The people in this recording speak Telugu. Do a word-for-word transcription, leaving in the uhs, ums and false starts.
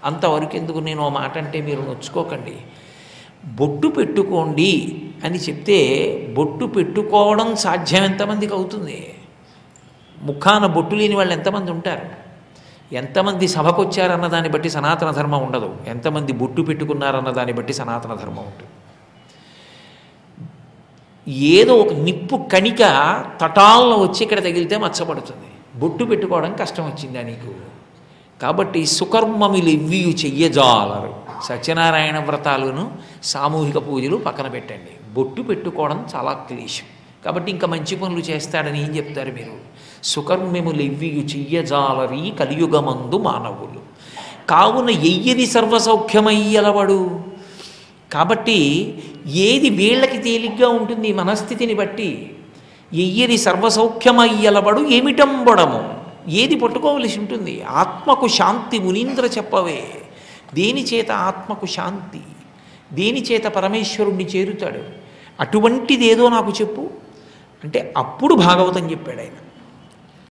అంతవరకు ఎందుకు నేను ఆ మాట అంటే మీరు నొచ్చుకోకండి. బొట్టు పెట్టుకోండి అని చెప్తే బొట్టు పెట్టుకోవడం సాధ్యం ఎంతమందికి అవుతుంది? ముఖాన బొట్టు లేని వాళ్ళు ఎంతమంది ఉంటారు? ఎంతమంది సభకు వచ్చారన్న దాన్ని బట్టి సనాతన ధర్మం ఉండదు, ఎంతమంది బొట్టు పెట్టుకున్నారన్న దాన్ని బట్టి సనాతన ధర్మం ఉంటుంది. ఏదో ఒక నిప్పు కణిక తటాల్లో వచ్చి ఇక్కడ తగిలితే మచ్చబడుతుంది. బొట్టు పెట్టుకోవడం కష్టం వచ్చిందా నీకు? కాబట్టి సుకర్మములు ఇవ్వియు చెయ్యజాలరు. సత్యనారాయణ వ్రతాలను సామూహిక పూజలు పక్కన పెట్టండి. బొట్టు పెట్టుకోవడం చాలా క్లేశం. కాబట్టి ఇంకా మంచి పనులు చేస్తాడని ఏం చెప్తారు మీరు? సుకర్మ్యములు ఇవ్వియు చెయ్యజాలరి కలియుగమందు మానవులు కావున ఎయ్యది సర్వసౌఖ్యమయ్యలవడు. కాబట్టి ఏది వీళ్ళకి తేలిగ్గా ఉంటుంది మనస్థితిని బట్టి. ఎయ్యది సర్వసౌఖ్యమయ్యలవడు ఏమిటంబడము, ఏది పట్టుకోవలసి ఉంటుంది? ఆత్మకు శాంతి మునీంద్ర చెప్పవే. దేని చేత ఆత్మకు శాంతి, దేని చేత పరమేశ్వరుణ్ణి చేరుతాడు? అటువంటిదేదో నాకు చెప్పు అంటే అప్పుడు భాగవతం చెప్పాడు ఆయన.